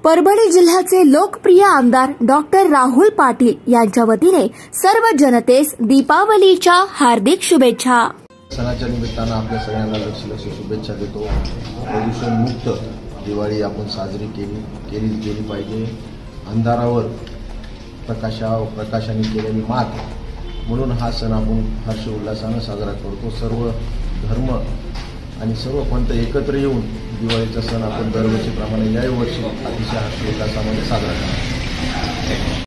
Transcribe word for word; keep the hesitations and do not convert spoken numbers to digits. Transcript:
परभणी जिल्ह्याचे लोकप्रिय आमदार डॉक्टर राहुल पाटील यांच्या वतीने सर्व जनतेस दीपावलीच्या हार्दिक शुभेच्छा। सणाच्या निमित्तानं आपल्या सगळ्यांना लक्ष लक्ष शुभेच्छा देतो। प्रदूषण मुक्त दिवाळी आपण साजरी केली केली गेली पाहिजे। अंधारावर प्रकाशा प्रकाशाने केलेली मात म्हणून हा सण आपण हर्ष उल्हासाने साजरा करतो। सर्व धर्म आणि सर्व पंथ एकत्र येऊन दिवाळीचा सण आपण दरवर्षीप्रमाणे याही वर्षी अतिशय हर्ष उल्हासाने साजरा करतो।